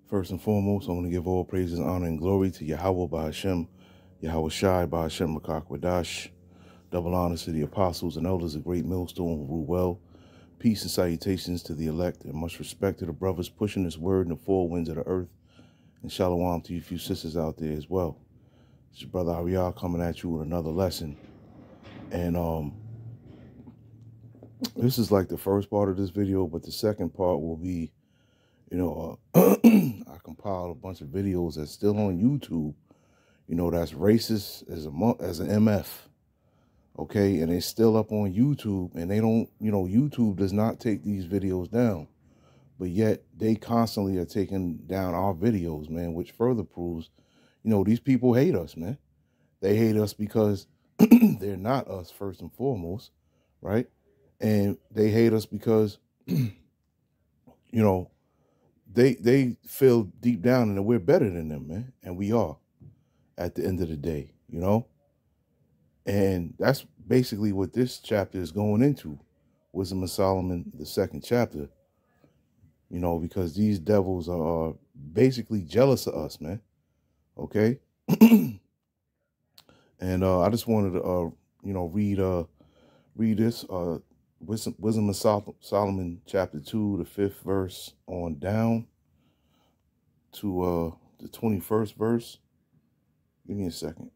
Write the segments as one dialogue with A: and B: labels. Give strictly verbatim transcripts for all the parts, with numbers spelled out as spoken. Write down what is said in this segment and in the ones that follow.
A: First and foremost, I want to give all praises, honor, and glory to Yahweh Ba'Hashem, Yahweh Shai Ba'Hashem Makakwadash. Double honors to the apostles and elders of Great Millstone who rule well. Peace and salutations to the elect, and much respect to the brothers pushing this word in the four winds of the earth. And shalom to you few sisters out there as well. It's your brother Ariel coming at you with another lesson. And um, this is like the first part of this video, but the second part will be, you know, uh, I compiled a bunch of videos that's still on YouTube, you know, that's racist as a as an M F, okay, and it's still up on YouTube, and they don't, you know, YouTube does not take these videos down, but yet they constantly are taking down our videos, man, which further proves, you know, these people hate us, man. They hate us because they're not us first and foremost, right? And they hate us because, you know, They they feel deep down that we're better than them, man. And we are at the end of the day, you know? And that's basically what this chapter is going into. Wisdom of Solomon, the second chapter. You know, because these devils are basically jealous of us, man. Okay? And uh, I just wanted to, uh, you know, read uh, read this. Uh, Wisdom, Wisdom of Sol Solomon, chapter two, the fifth verse on down to uh, the twenty-first verse. Give me a second.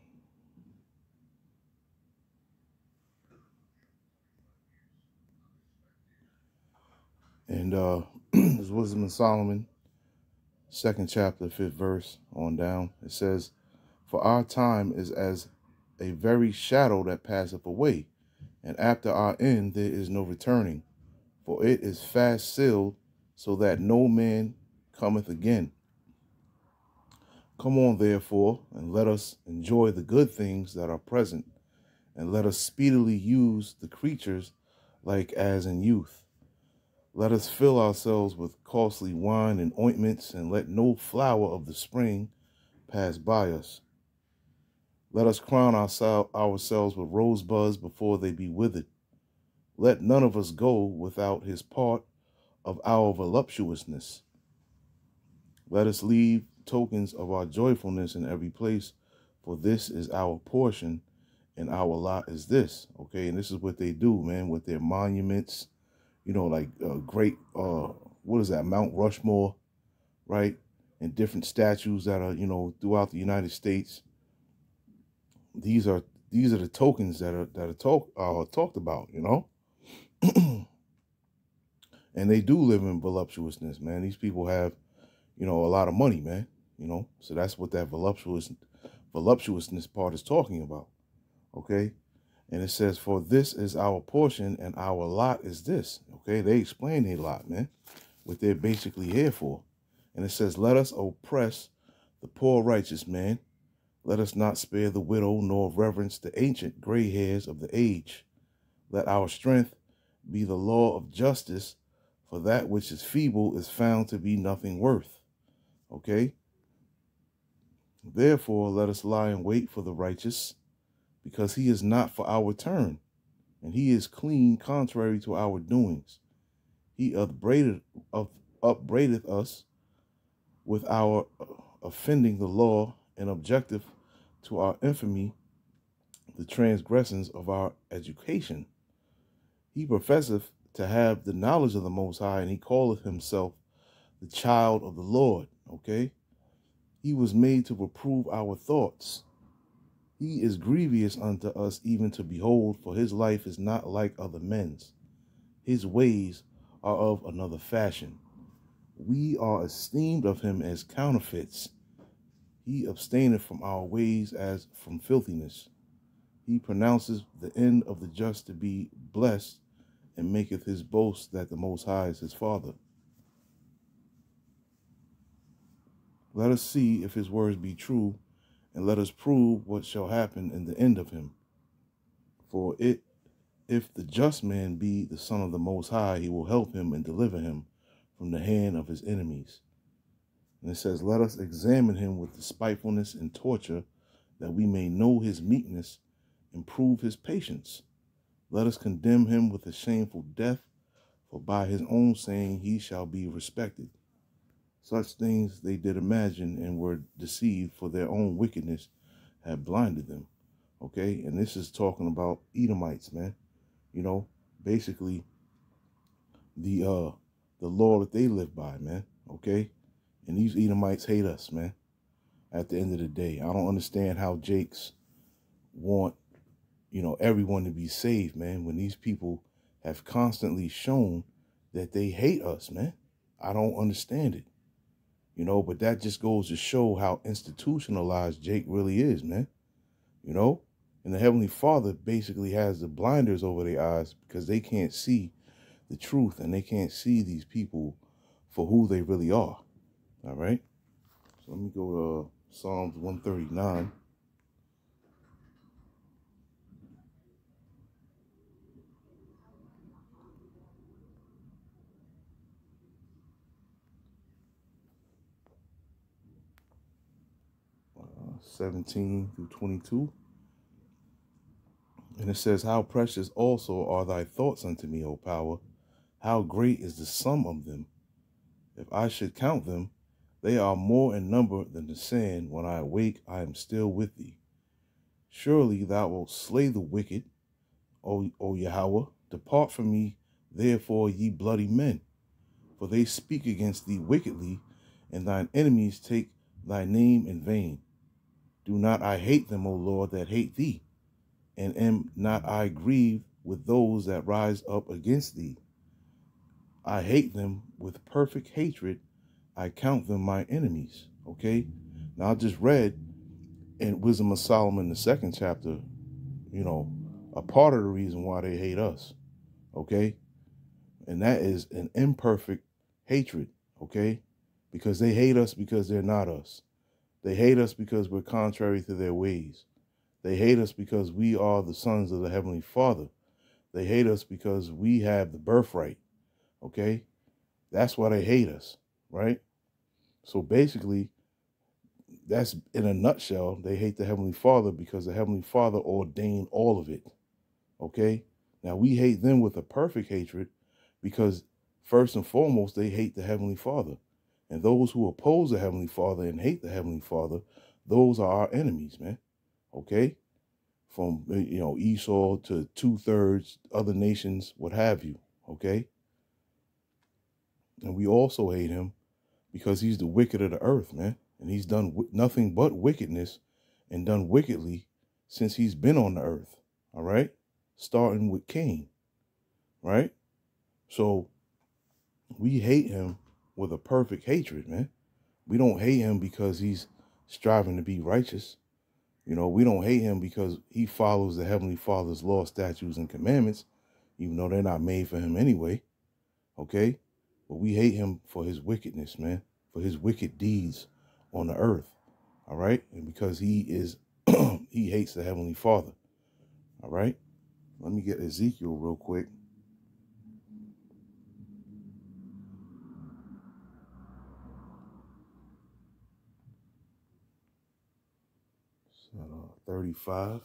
A: And uh, this Wisdom of Solomon, second chapter, fifth verse on down. It says, "For our time is as a very shadow that passeth away, and after our end there is no returning. For it is fast sealed, so that no man cometh again. Come on, therefore, and let us enjoy the good things that are present, and let us speedily use the creatures like as in youth. Let us fill ourselves with costly wine and ointments, and let no flower of the spring pass by us. Let us crown ourselves with rosebuds before they be withered. Let none of us go without his part of our voluptuousness. Let us leave tokens of our joyfulness in every place, for this is our portion, and our lot is this." Okay, and this is what they do, man, with their monuments, you know, like uh, great, uh, what is that, Mount Rushmore, right? And different statues that are, you know, throughout the United States. These are these are the tokens that are that are talk uh, talked about, you know. And they do live in voluptuousness, man. These people have, you know, a lot of money, man, you know. So that's what that voluptuous voluptuousness part is talking about, okay? And it says, "For this is our portion, and our lot is this." Okay, they explain their lot, man, what they're basically here for. And it says, "Let us oppress the poor righteous man. Let us not spare the widow, nor reverence the ancient gray hairs of the age. Let our strength be the law of justice, for that which is feeble is found to be nothing worth." Okay? "Therefore, let us lie in wait for the righteous, because he is not for our turn, and he is clean contrary to our doings. He upbraided, up, upbraideth us with our offending the law, and objective to our infamy the transgressions of our education. He professeth to have the knowledge of the Most High, and he calleth himself the child of the Lord." Okay? "He was made to reprove our thoughts. He is grievous unto us even to behold, for his life is not like other men's. His ways are of another fashion. We are esteemed of him as counterfeits. He abstaineth from our ways as from filthiness. He pronounces the end of the just to be blessed, and maketh his boast that the Most High is his Father. Let us see if his words be true, and let us prove what shall happen in the end of him. For it, if the just man be the son of the Most High, he will help him and deliver him from the hand of his enemies." And it says, "Let us examine him with despitefulness and torture, that we may know his meekness and prove his patience. Let us condemn him with a shameful death, for by his own saying he shall be respected." Such things they did imagine and were deceived, for their own wickedness had blinded them. Okay, and this is talking about Edomites, man. You know, basically the uh the law that they live by, man. Okay, and these Edomites hate us, man. At the end of the day, I don't understand how Jakes want, you know, everyone to be saved, man, when these people have constantly shown that they hate us, man. I don't understand it, you know, but that just goes to show how institutionalized Jake really is, man, you know. And the Heavenly Father basically has the blinders over their eyes because they can't see the truth and they can't see these people for who they really are. All right. So let me go to Psalms one thirty-nine. Uh, seventeen through twenty-two. And it says, how precious also are thy thoughts unto me, O power. How great is the sum of them. If I should count them, they are more in number than the sand. When I awake, I am still with thee. Surely thou wilt slay the wicked, O, o Yahweh. Depart from me, therefore, ye bloody men. For they speak against thee wickedly, and thine enemies take thy name in vain. Do not I hate them, O Lord, that hate thee? And am not I grieved with those that rise up against thee? I hate them with perfect hatred. I count them my enemies. Okay. Now I just read in Wisdom of Solomon, the second chapter, you know, a part of the reason why they hate us. Okay. And that is an imperfect hatred. Okay. Because they hate us because they're not us. They hate us because we're contrary to their ways. They hate us because we are the sons of the Heavenly Father. They hate us because we have the birthright, okay? That's why they hate us, right? So basically, that's in a nutshell, they hate the Heavenly Father because the Heavenly Father ordained all of it, okay? Now, we hate them with a perfect hatred because, first and foremost, they hate the Heavenly Father. And those who oppose the Heavenly Father and hate the Heavenly Father, those are our enemies, man. Okay, from, you know, Esau to two-thirds other nations, what have you, okay? And we also hate him because he's the wicked of the earth, man. And he's done nothing but wickedness and done wickedly since he's been on the earth, all right? Starting with Cain, right? So we hate him with a perfect hatred, man. We don't hate him because he's striving to be righteous. You know, we don't hate him because he follows the Heavenly Father's law, statutes, and commandments, even though they're not made for him anyway, okay? But we hate him for his wickedness, man, for his wicked deeds on the earth, all right? And because he is, he hates the Heavenly Father, all right? Let me get Ezekiel real quick. So, uh, thirty-five.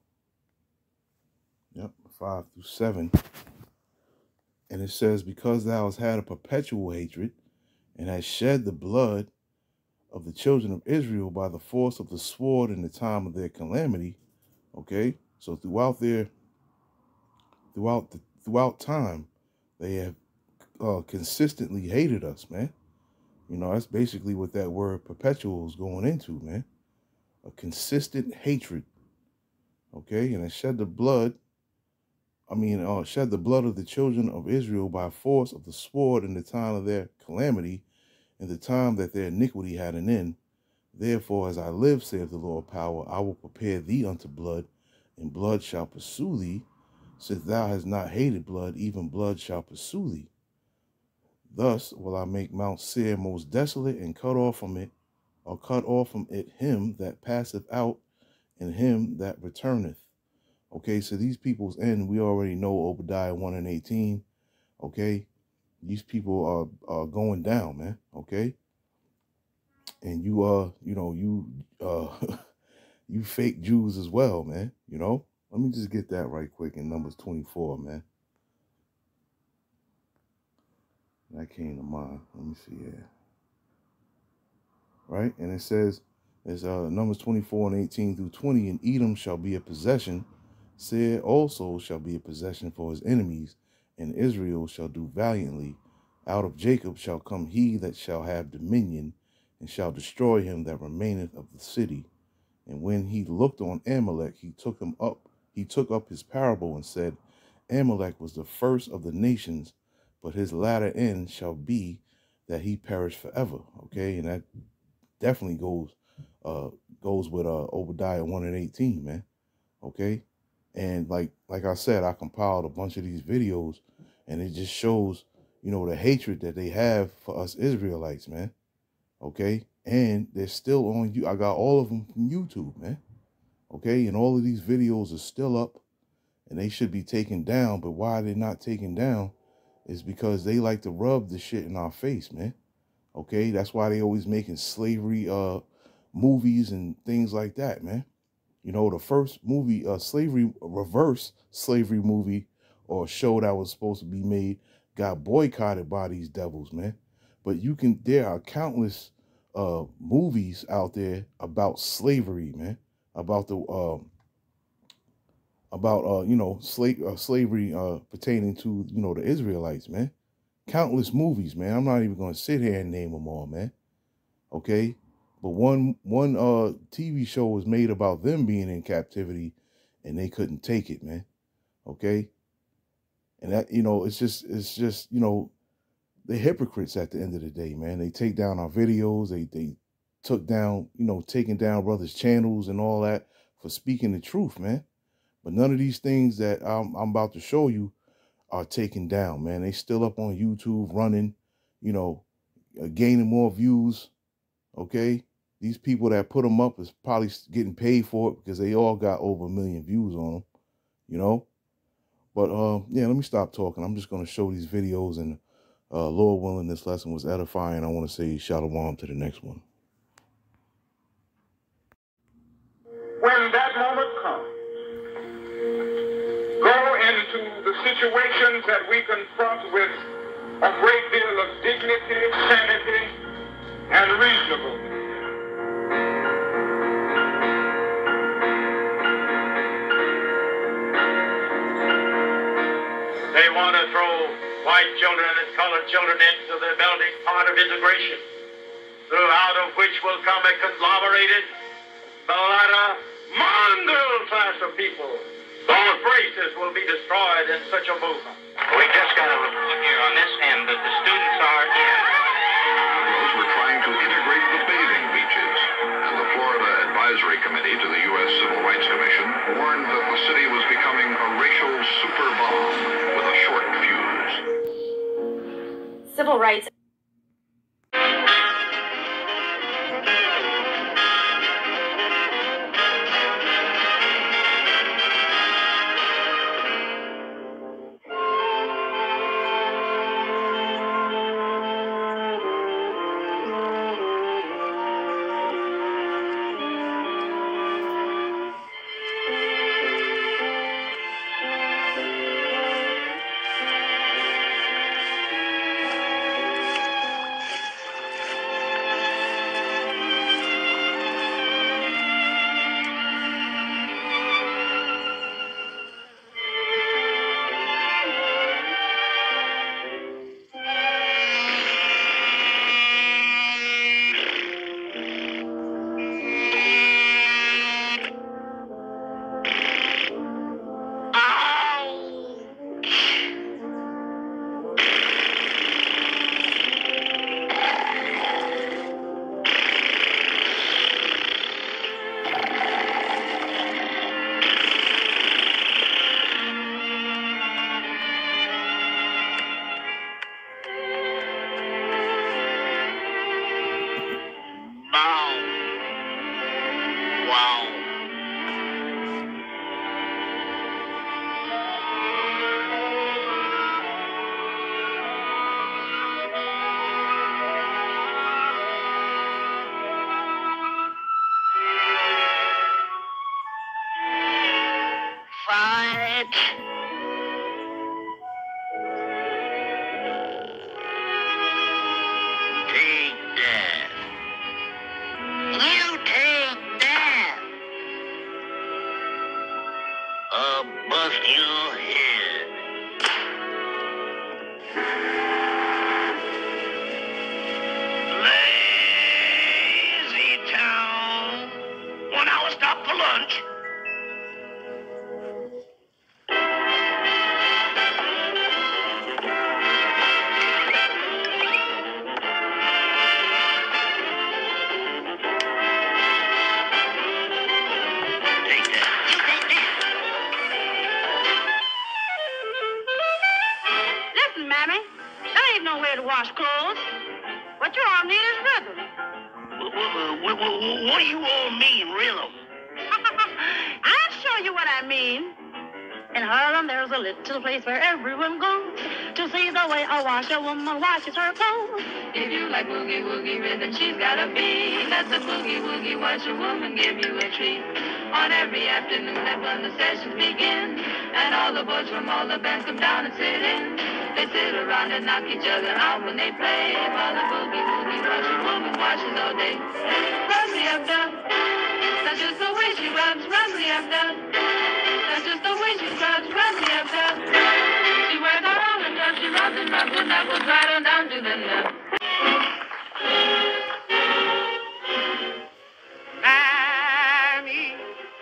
A: Yep, five through seven. And it says, because thou hast had a perpetual hatred and hast shed the blood of the children of Israel by the force of the sword in the time of their calamity. Okay, so throughout their throughout the throughout time, they have uh, consistently hated us, man. You know, that's basically what that word perpetual is going into, man. A consistent hatred. Okay, and it shed the blood. I mean, uh, shed the blood of the children of Israel by force of the sword in the time of their calamity, in the time that their iniquity had an end. Therefore, as I live, saith the Lord power, I will prepare thee unto blood, and blood shall pursue thee. Since thou hast not hated blood, even blood shall pursue thee. Thus will I make Mount Seir most desolate, and cut off from it, or cut off from it him that passeth out, and him that returneth. Okay, so these people's end, we already know Obadiah one and eighteen. Okay, these people are, are going down, man. Okay. And you, uh, you know, you, uh, you fake Jews as well, man. You know, let me just get that right quick in Numbers twenty-four, man. That came to mind. Let me see here. right? And it says, it's uh, Numbers twenty-four and eighteen through twenty, and Edom shall be a possession, Seir also shall be a possession for his enemies, and Israel shall do valiantly. Out of Jacob shall come he that shall have dominion, and shall destroy him that remaineth of the city. And when he looked on Amalek, he took him up, he took up his parable and said, Amalek was the first of the nations, but his latter end shall be that he perish forever. Okay, and that definitely goes uh goes with uh Obadiah one and eighteen, man. Okay. And like like I said, I compiled a bunch of these videos, and it just shows, you know, the hatred that they have for us Israelites, man. Okay. And they're still on you. I got all of them from YouTube, man. Okay. And all of these videos are still up, and they should be taken down. But why they're not taken down is because they like to rub the shit in our face, man. Okay. That's why they always making slavery uh movies and things like that, man. You know, the first movie, uh, slavery, reverse slavery movie or show that was supposed to be made got boycotted by these devils, man. But you can, there are countless uh, movies out there about slavery, man, about the, uh, about, uh, you know, slave, uh, slavery uh, pertaining to, you know, the Israelites, man. Countless movies, man. I'm not even going to sit here and name them all, man. Okay. But one one uh T V show was made about them being in captivity, and they couldn't take it, man. Okay. And that, you know, it's just, it's just, you know, they're hypocrites at the end of the day, man. They take down our videos. They, they took down, you know, taking down brothers' channels and all that for speaking the truth, man. But none of these things that I'm, I'm about to show you are taken down, man. They still up on YouTube running, you know, uh, gaining more views. Okay. These people that put them up is probably getting paid for it because they all got over a million views on them, you know. But uh, yeah, let me stop talking. I'm just going to show these videos, and uh, Lord willing, this lesson was edifying. I want to say shalom to the next one.
B: When that moment comes, go into the situations that we confront with a great deal of dignity, sanity, and reasonableness. They want to throw white children and colored children into the melting pot of integration, out of which will come a conglomerated, mulatto, mongrel class of people. Those races will be destroyed in such a movement.
C: We just got a report here on this end that the students are in.
D: Those were trying to integrate the bathing beaches, and the Florida Advisory Committee to the U S Civil Rights Commission warned that the city was becoming a racial super bomb with a short fuse.
E: Civil rights. what do you all mean, rhythm?
F: I'll show you what I mean. In Harlem, there's a little place where everyone goes to see the way a washerwoman washes her clothes.
G: If you like boogie woogie rhythm, she's gotta be. Let the boogie woogie washerwoman give you a treat. On every afternoon, that's when the sessions begin, and all the boys from all the bands come down and sit in. They sit around and knock each other out when they play, while the boogie woogie washerwoman washes all day. Rub me up, dub. That's just the way she rubs. Rub me up, dub. That's just the way she scrubs. Rub me up, dub. She wears her own and dub. She rubs and rubs and knuckles right on down to the nub.
C: Mammy,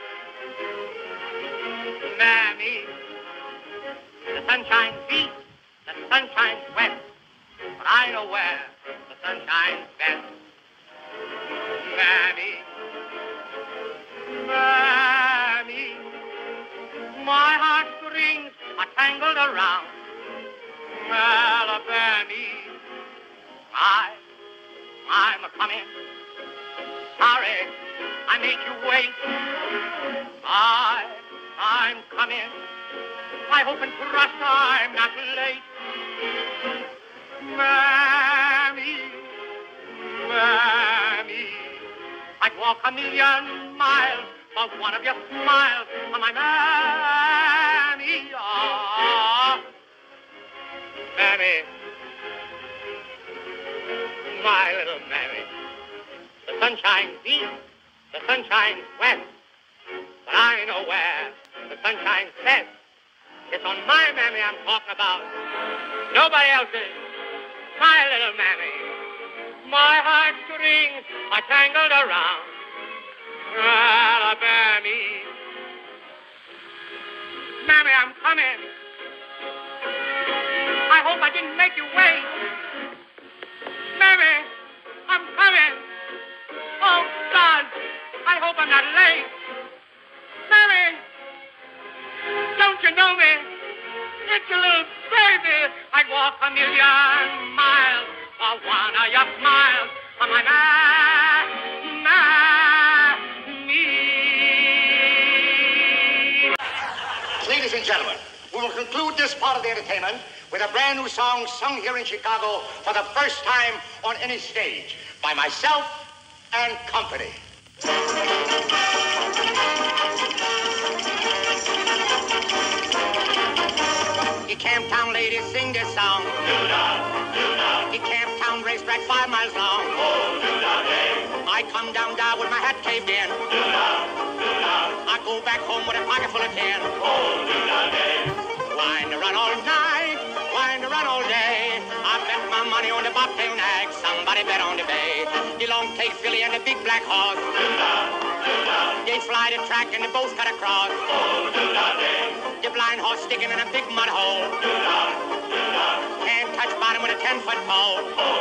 C: Mammy, the sun shines deep, the sun shines west, but I know where the sun shines best. Mammy, Mammy, my heartstrings are tangled around Alabama. I, I'm a coming. Sorry, I made you wait. I, I'm coming. I hope and trust I'm not late. Mammy, Mammy, I'd walk a million miles for one of your smiles. Oh, my Mammy, oh, Mammy, my little Mammy. The sun shines east, the sun shines west, but I know where the sun shines best. It's on my Mammy I'm talking about, nobody else's. My little Mammy, my heartstrings are tangled around Alabama. Mammy, I'm coming. I hope I didn't make you wait. Mammy, I'm coming. Oh, God, I hope I'm not late. Mammy, don't you know me? It's a little baby. I'd walk a million miles for one of your smiles. Oh, my Mammy.
E: Ladies and gentlemen, we will conclude this part of the entertainment with a brand new song sung here in Chicago for the first time on any stage by myself and company. The Camptown ladies sing this song. The Camptown racetrack five miles long. I come down there with my hat caved in. I go back home with a pocket full of tin. Wind to run all night, wind to run all day. I bet my money on the bobtail nag. Somebody bet on the bay. The long tail filly and the big black horse. They fly the track and they both cut across. The blind horse sticking in a big mud hole. Can't touch bottom with a ten-foot pole.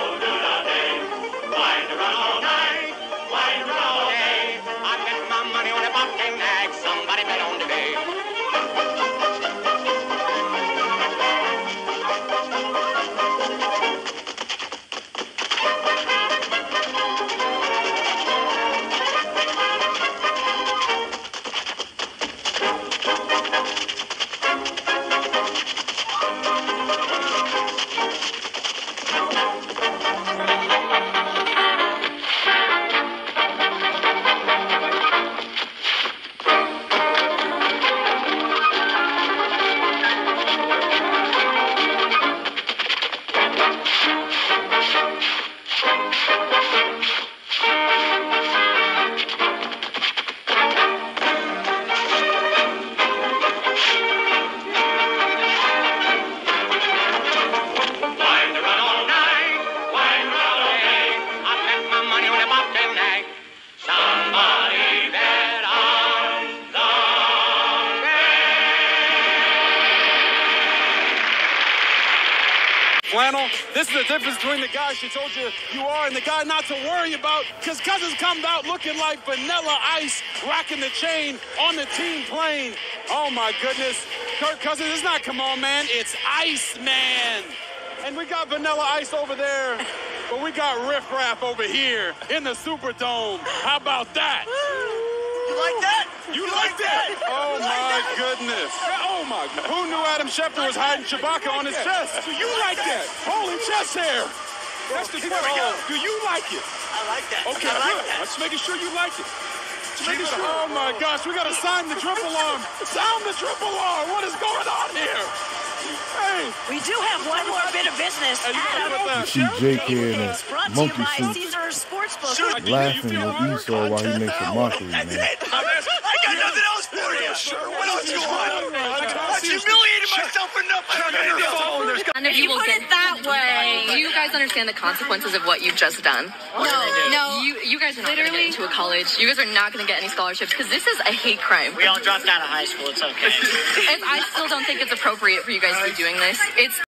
E: Wind to run all night, wind to run all day. I bet my money on the bobtail nag. Somebody bet on the bay.
H: Flannel, this is the difference between the guy she told you you are and the guy not to worry about, because Cousins comes out looking like Vanilla Ice, rocking the chain on the team plane. Oh, my goodness. Kirk Cousins, it's not Come On Man, it's Ice Man. And we got Vanilla Ice over there But we got riffraff over here in the Superdome. How about that?
I: You like that?
H: You, you like, like that? that? Oh, my like that? goodness. Oh, my God. Who knew Adam Schefter was hiding Chewbacca on his chest? Do you like that? Holy chest hair. That's the oh, do you like it?
I: I like that.
H: Okay,
I: I like
H: good.
I: that.
H: Let's make sure you like it. Sure. Oh, my gosh. We got to sign the triple arm. Sound the triple arm. What is going on here? Hey.
J: We do have one more bit of business.
H: Hey,
J: Adam,
A: you see Jake here in a monkey suit
J: Sportsbook.
A: laughing with Esau while he makes a mockery, man.
I: I got nothing else for you. Sure. What else you want? I've humiliated myself enough.
K: None of you will get that way. Do you guys understand the consequences of what you've just done?
J: No, no.
K: You you guys are not going to get into a college. You guys are not going to get any scholarships because this is a hate crime.
I: We all dropped out of high school. It's okay.
K: And I still don't think it's appropriate for you guys to be doing this. It's